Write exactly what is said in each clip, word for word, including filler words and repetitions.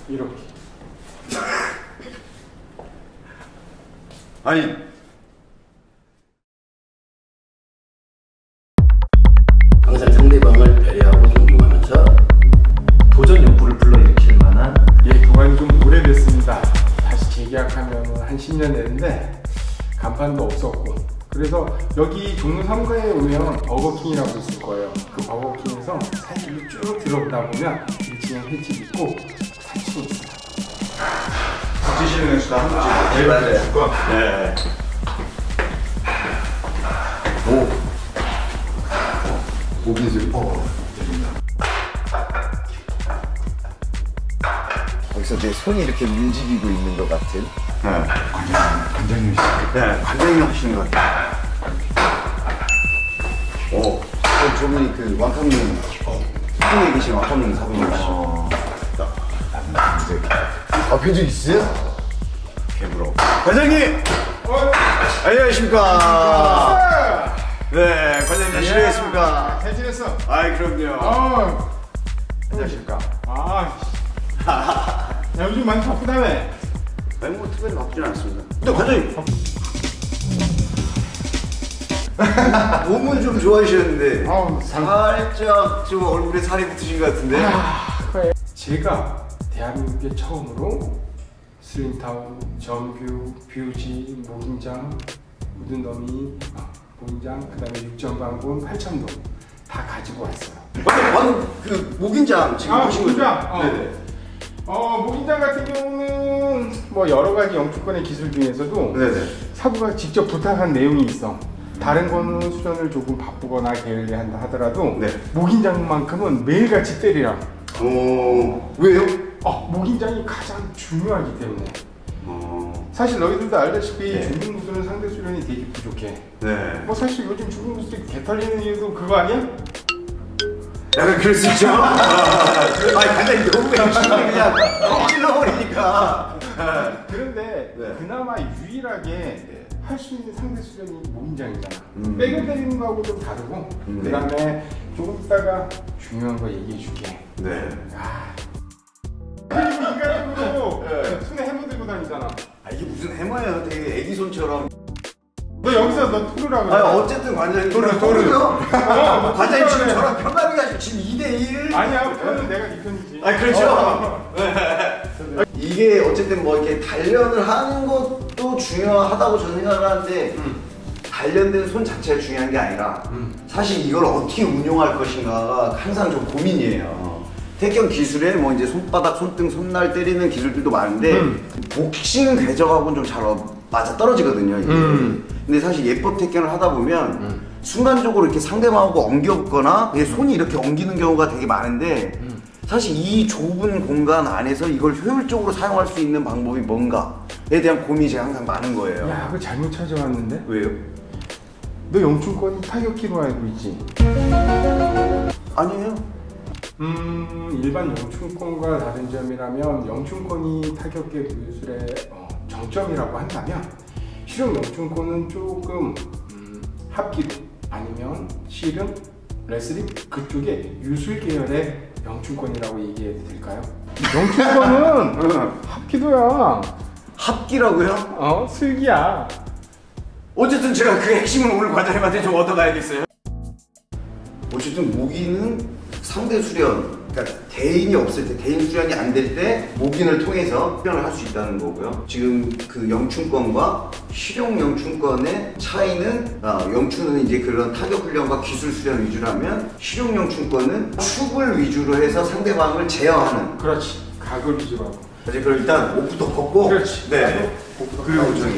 이렇게. 아니 항상 상대방을 배려하고 존중하면서 도전 욕구를 불러일으킬 만한. 예, 동아리 좀 오래됐습니다. 다시 재계약하면 한 십 년 됐는데 간판도 없었고, 그래서 여기 종로 삼 가에 오면 버거킹이라고 있을 거예요. 그 버거킹에서 사실로 쭉 들어오다 보면 일 층에 횟집 있고 삼 층이 있어요. 드시는 횟수가 한 번씩 네, 맞아요. 네. 오 고기술 어 여기서 내 손이 이렇게 움직이고 있는 것 같은. 네. 관장님, 네, 관장님 하시는 것 같아요. 오, 저, 저분이 그 왕康님, 후에 계신 왕康님 사부님이시죠. 아, 뵌 적 있어요? 개부러. 관장님! 어? 안녕하십니까? 네, 관장님 잘 지내셨습니까? 잘 지냈어? 아이, 그럼요. 어. 안녕하십니까? 아, 야, 요즘 많이 바쁘다며? 아니, 뭐 특별히 바쁘진 않습니다. 근데 관장님! 몸은 좀 좋아지셨는데 아우, 상... 살짝 좀 얼굴에 살이 붙으신 것 같은데? 아, 그래. 제가 대한민국에 처음으로 슬림타운, 정규, 뷰지, 모긴장, 무든더미, 모긴장, 그 다음에 육전방군, 팔천동 다 가지고 왔어요. 완전, 완전 그 목인장 지금 아, 보신 거죠? 모긴장? 어. 네네. 어, 모긴장 같은 경우는 뭐 여러 가지 영주권의 기술 중에서도 네네. 사부가 직접 부탁한 내용이 있어. 다른 거는 수련을 조금 바쁘거나 게을리한다 하더라도 네. 모긴장만큼은 매일같이 때리라. 오, 왜요? 어, 모긴장이 가장 중요하기 때문에. 어, 사실 너희들도 알다시피 네. 중국 무술은 상대 수련이 되게 부족해. 네. 뭐 사실 요즘 중국 무술이 개털리는 이유도 그거 아니야? 약간 그럴 수 있죠? 아니, 간단히 너무 그냥 찔러버리니까. 그런데 네. 그나마 유일하게 할 수 있는 상대 수련이 모긴장이잖아. 음. 백을 때리는 거하고 좀 다르고. 음, 그 다음에 조금 있다가 중요한 거 얘기해 줄게. 네. 아. 그리고 인간적으로 네. 손에 해머 들고 다니잖아. 아, 이게 무슨 해머예요? 되게 애기 손처럼. 너 여기서 너 토르라고 그래. 아니, 어쨌든 관장님. 토르, 토르. 어, 관장님 지금 저랑 편가르게 하시고 지금 이 대 일. 아니야, 편은 내가 네 편이지. 아, 그렇죠. 어. 네. 이게 어쨌든 뭐 이렇게 단련을 하는 것도 중요하다고 저는 생각을 하는데 음. 단련된 손 자체가 중요한 게 아니라 음. 사실 이걸 어떻게 운용할 것인가가 항상 좀 고민이에요. 태권 기술에 뭐 이제 손바닥, 손등, 손날 때리는 기술들도 많은데 음. 복싱 궤적하고는 좀 잘 맞아 떨어지거든요. 이게. 음. 근데 사실 예법 태권을 하다 보면 음. 순간적으로 이렇게 상대방하고 엉겹거나 그냥 손이 이렇게 엉기는 경우가 되게 많은데 음. 사실 이 좁은 공간 안에서 이걸 효율적으로 사용할 수 있는 방법이 뭔가에 대한 고민이 제가 항상 많은 거예요. 야, 그거 잘못 찾아왔는데? 왜요? 너 영춘권 타격기로 알고 있지? 아니에요. 음, 일반 영춘권과 다른 점이라면 영춘권이 타격계 무술의 어, 정점이라고 한다면 실용 영춘권은 조금 음, 합기도 아니면 씨름, 레슬링 그쪽에 유술 계열의 영춘권이라고 얘기해도 될까요? 영춘권은 합기도야. 합기라고요? 어, 슬기야. 어쨌든 제가 그 핵심을 오늘 관장님한테 좀 얻어가야겠어요. 어쨌든 모기는 상대 수련, 그러니까 대인이 없을 때, 대인 수련이 안 될 때 모기를 통해서 수련을 할 수 있다는 거고요. 지금 그 영춘권과 실용 영춘권의 차이는 아, 영춘은 이제 그런 타격 훈련과 기술 수련 위주라면 실용 영춘권은 축을 위주로 해서 상대방을 제어하는. 그렇지. 각을 위주로 하고. 이제 그럼 일단 옷부터 벗고. 그렇지. 네. 그리고 저기.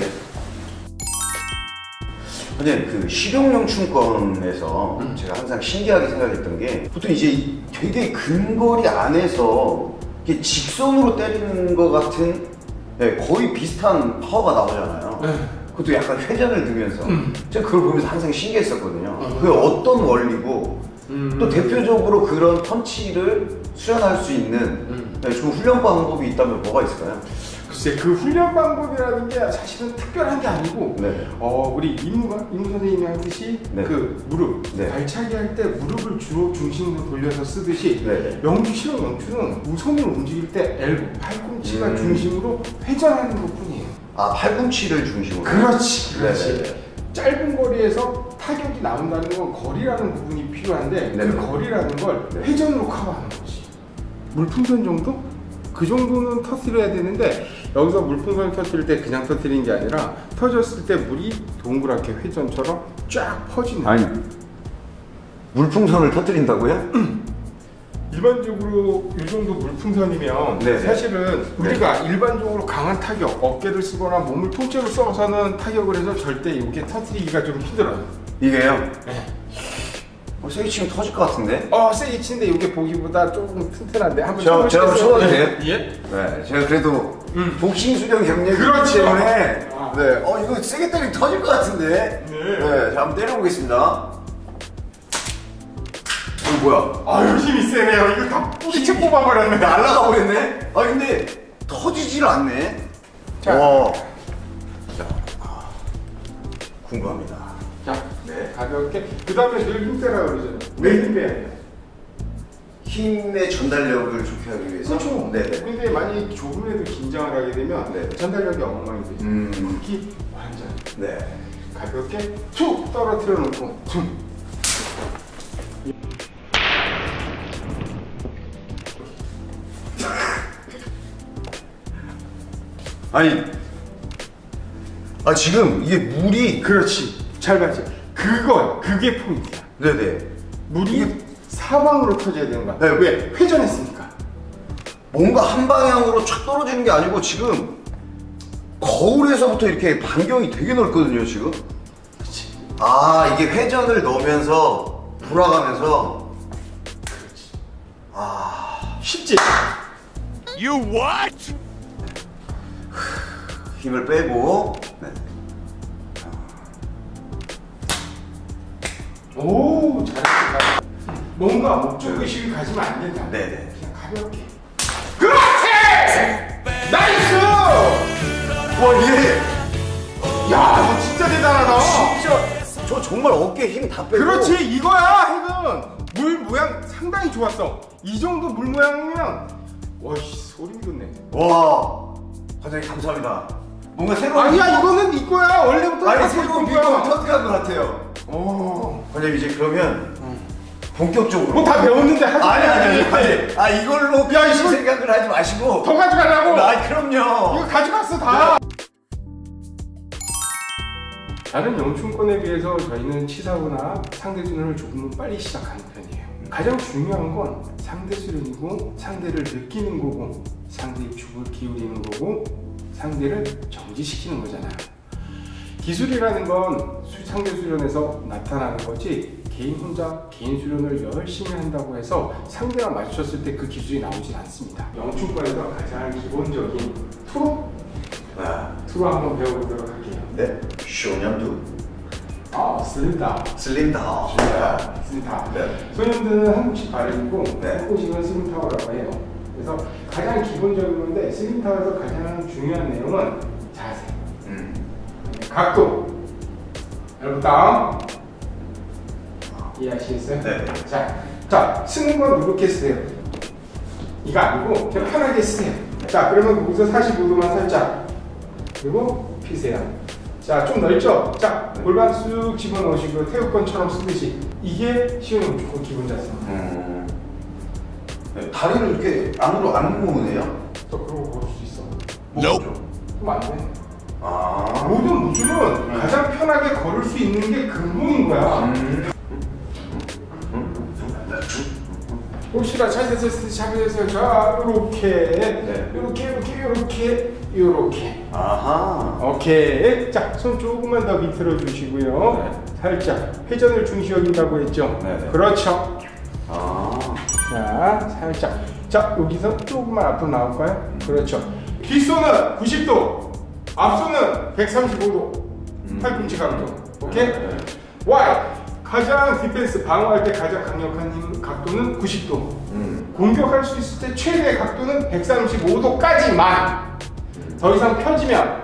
근데 그 실용영춘권에서 음. 제가 항상 신기하게 생각했던 게 보통 이제 되게 근거리 안에서 이렇게 직선으로 때리는 것 같은 네, 거의 비슷한 파워가 나오잖아요. 네. 그것도 약간 회전을 두면서 음. 제가 그걸 보면서 항상 신기했었거든요. 음. 그게 어떤 원리고 음. 또 대표적으로 그런 펀치를 수련할 수 있는 음. 네, 좀 훈련 방법이 있다면 뭐가 있을까요? 글쎄 그 훈련 방법이라는 게 사실은 특별한 게 아니고 네. 어 우리 임무가 임무 선생님이 하듯이 네. 그 무릎 네. 발차기 할 때 무릎을 주로 중심으로 돌려서 쓰듯이 네. 영주 실용 영주는 우손을 움직일 때 엘보 팔꿈치가 음. 중심으로 회전하는 것뿐이에요. 아 팔꿈치를 중심으로. 그렇지, 그렇지. 네네. 짧은 거리에서 타격이 나온다는 건 거리라는 부분이 필요한데 네네. 그 거리라는 걸 네. 회전으로 커버하는 거지. 물풍선 정도? 그 정도는 터뜨려야 되는데 여기서 물풍선을 터뜨릴 때 그냥 터뜨리는 게 아니라 터졌을 때 물이 동그랗게 회전처럼 쫙 퍼지는. 아니 물풍선을 터뜨린다고요? 일반적으로 이 정도 물풍선이면 네네. 사실은 네. 우리가 일반적으로 강한 타격, 어깨를 쓰거나 몸을 통째로 써서는 타격을 해서 절대 이렇게 터뜨리기가 좀 힘들어요. 이게요? 네. 어, 세게 치면 터질 것 같은데? 어, 세게 치는데 이게 보기보다 조금 튼튼한데 한번 저- 제가 한번 쳐봐도 돼요? 예? 네, 제가 그래도 음. 복싱 수련 경력이 그렇죠. 있기 때문에 아. 네, 어 이거 세게 때리면 터질 것 같은데? 네. 네, 자 한번 때려보겠습니다. 어 뭐야? 아유 힘이 세네요. 이거 다 뿌리채 뽑아버렸네. 날라가 버렸네? 아 근데 터지질 않네. 자. 와. 자, 아, 궁금합니다. 자, 네, 가볍게. 그 다음에 늘 힘빼라 그러잖아요. 왜 힘빼야 돼요? 힘의 전달력을 좋게 하기 위해서. 그렇죠. 네네. 근데 만약에 조금이라도 긴장을 하게 되면 네. 전달력이 엉망이 되죠. 음. 특히 완전 네. 가볍게 툭 떨어뜨려 놓고 툭. 아니, 아 지금 이게 물이 그렇지. 잘 봤지. 그거 그게 포인트야. 네네. 물이 이게- 사방으로 터져야 되는 거야. 네. 왜? 회전했으니까. 뭔가 한 방향으로 촥 떨어지는 게 아니고 지금 거울에서부터 이렇게 반경이 되게 넓거든요 지금. 그렇지. 아 이게 회전을 넣으면서 돌아가면서. 그렇지. 아 쉽지? 힘을 빼고. 네. 오, 잘했다. 뭔가 목적 의식이 가지면 안 된다. 네네. 그냥 가볍게. 그렇지! 나이스! 와 얘. 야, 너 진짜 대단하다. 진짜 저 정말 어깨에 힘 다 빼고. 그렇지, 이거야, 핵은. 물 모양 상당히 좋았어. 이 정도 물 모양이면, 와씨 소름 돋네. 와 과장님 감사합니다. 뭔가 새로운. 아니야, 이거는 네 거야. 원래부터 아니 다 새로운 네 거야. 비법을 터득한 것 같아요. 오. 과장님 이제 그러면 본격적으로. 뭐 다 배웠는데 하지 아니 아니 아니 말아야지. 과장님. 아 이걸로 야, 야 이거- 생각을 하지 마시고. 더 가져가려고. 아 그럼요. 이거 가져갔어 다. 다른 영춘권에 비해서 저희는 치사구나 상대 수련을 조금은 빨리 시작하는 편이에요. 가장 중요한 건 상대 수련이고 상대를 느끼는 거고 상대의 축을 기울이는 거고 상대를 정지시키는 거잖아요. 기술이라는 건 수- 상대 수련에서 나타나는 거지 개인 혼자 개인 수련을 열심히 한다고 해서 상대랑 마주쳤을 때 그 기술이 나오진 않습니다. 영춘권에서 가장 기본적인 투로 아, 투로 한번 배워보도록 할게요. 네. 쇼냠두 아, 슬림다. 슬림다. 슬림다. 네. 소년들은 한국식 발음이고 네. 한국식은 슬림타워라고 해요. 그래서 가장 기본적인 건데 슬림타워에서 가장 중요한 내용은 자세, 음. 각도, 엘보 다운. 이해하시겠어요? 네. 자, 자 쓰는 건 이렇게 쓰세요. 이거 아니고 그냥 편하게 쓰세요. 자, 그러면 거기서 사십오 도만 살짝 그리고 피세요. 자, 좀 넓죠? 자, 골반 쑥 집어넣으시고 태극권처럼 쓰듯이 이게 시원형 조금 기본 자세입니다. 음. 네, 다리를 이렇게 안으로 안 모으네요. 또 그러고 걸을 수 있어. 뭐죠? 그럼 안 돼. 아. 모든 무술은 가장 편하게 걸을 수 있는 게 근본인 거야. 음. 혹시나 차에서 쓸 때 잡으세요. 자, 요렇게, 네. 요렇게, 요렇게, 요렇게, 요렇게. 아하. 오케이. 자, 손 조금만 더 비틀어 주시고요. 네. 살짝 회전을 중시 여긴다고 했죠? 네네. 그렇죠. 아. 자, 살짝. 자, 여기서 조금만 앞으로 나올까요? 그렇죠. 뒷손은 구십 도, 앞손은 백삼십오 도. 음. 팔꿈치 각도. 오케이? 네. Y. 가장 디펜스 방어할 때 가장 강력한 힘 각도는 구십 도. 음. 공격할 수 있을 때 최대 각도는 백삼십오 도까지만. 더 이상 펴지면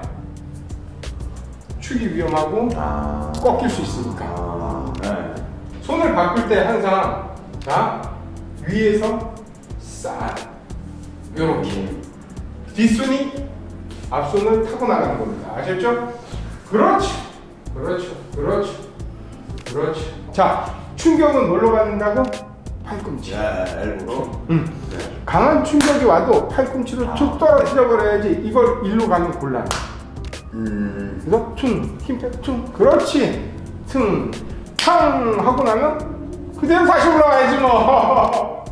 축이 위험하고 아. 꺾일 수 있으니까. 아. 네. 손을 바꿀 때 항상 자 위에서 싹 이렇게 뒷손이 앞손을 타고 나가는 겁니다. 아셨죠? 그렇죠, 그렇죠, 그렇죠, 그렇죠. 자, 충격은 뭘로 받는다고? 팔꿈치. 네, 엘보로. 음. 네. 강한 충격이 와도 팔꿈치로 아. 툭 떨어뜨려 버려야지. 이걸 일로 가면 곤란. 음. 그래서 퉁, 힘빼 퉁, 그렇지. 퉁, 탕 하고 나면 그대로 다시 올라와야지 뭐.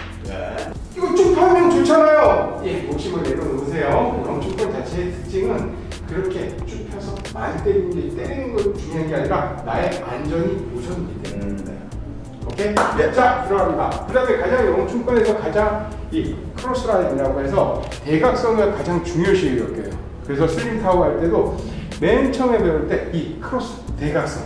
네. 이거 쭉 펴면 좋잖아요. 예, 목심을 내려놓으세요. 영축권 자체의 특징은 그렇게 쭉 펴서 많이 때리는 게 때리는 걸 중요한 게 아니라 나의 안전이 우선이기 때문에. 음, 네. 오케이? 네. 자, 들어갑니다. 그 다음에 가장 영축권에서 가장 이 크로스라인이라고 해서 대각선을 가장 중요시 여겨요. 그래서 슬림 타워 할 때도 맨 처음에 배울 때 이 크로스 대각선,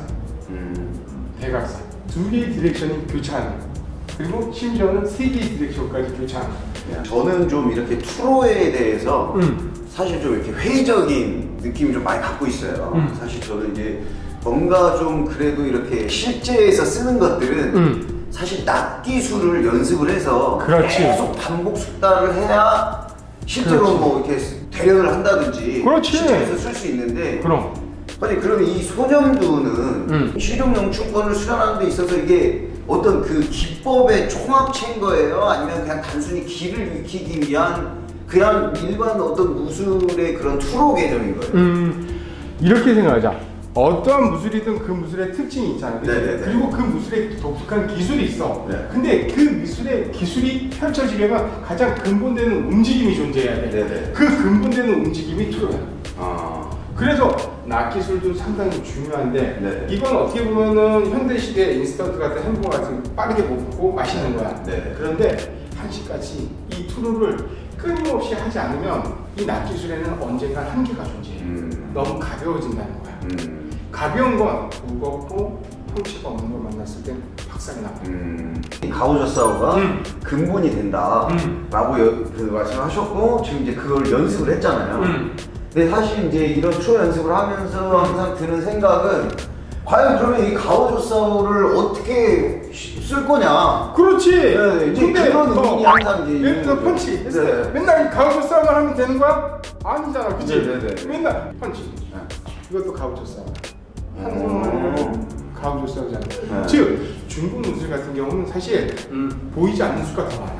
음. 대각선 두 개의 디렉션이 교차하는, 그리고 심지어는 세 개의 디렉션까지 교차하는. 네. 저는 좀 이렇게 투로에 대해서 음. 사실 좀 이렇게 회의적인 느낌을 좀 많이 갖고 있어요. 음. 사실 저는 이제 뭔가 좀 그래도 이렇게 실제에서 쓰는 것들은 음. 사실 낙 기술을 연습을 해서 그렇지. 계속 반복 숙달을 해야 실제로 그렇지. 뭐 이렇게 대련을 한다든지 그렇지. 실제에서 쓸 수 있는데, 그럼. 아니 그러면 이 소년두는 음. 실용영 충권을 수련하는 데 있어서 이게 어떤 그 기법의 총합체인 거예요? 아니면 그냥 단순히 기를 익히기 위한 그냥 일반 어떤 무술의 그런 투로 개념인 거예요? 음, 이렇게 생각하자. 어떠한 무술이든 그 무술의 특징이 있잖아요. 그치? 네네네. 그리고 그 무술에 독특한 기술이 있어. 네. 근데 그 미술의 기술이 펼쳐지려면 가장 근본되는 움직임이 존재해야 돼. 네네. 그 근본되는 움직임이 투로야. 아. 그래서 낙 기술도 상당히 중요한데, 네. 이건 어떻게 보면은 현대 시대 인스턴트 같은 햄버거 같은 거 빠르게 먹고 마시는 거야. 네. 그런데 한시까지 이 투로를 끊임없이 하지 않으면 이 낙 기술에는 언젠가 한계가 존재해. 음. 너무 가벼워진다는 거야. 음. 가벼운 건 무겁고 형체가 없는 걸 만났을 땐 박살이 나. 음. 가오저사오가 음. 근본이 된다 음. 라고 여, 그 말씀하셨고 지금 이제 그걸 연습을 했잖아요. 음. 근데 사실 이제 이런 투 연습을 하면서 항상 드는 생각은 과연 그러면 이 가오저사오를 어떻게 쓸 거냐. 그렇지. 네, 이제 그런 의문이 항상 이제 예를 들어 있는 펀치 거죠. 했을 때 네. 맨날 가우저 싸움을 하면 되는 거야? 아니잖아, 그치? 네, 네, 네. 맨날 펀치. 네. 이것도 가우저 싸움. 음. 한손만으로 가우저 싸우잖아. 네. 즉 중국 무술 같은 경우는 사실 음, 보이지 않는 수가 더 많아.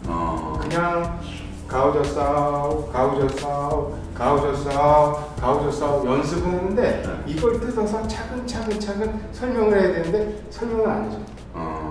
어. 그냥 가우저 싸움, 가우저 싸움, 가우저 싸움, 가우저 싸움 연습은 했는데 네. 이걸 뜯어서 차근차근차근 설명을 해야 되는데 설명을 안 해줘. 어.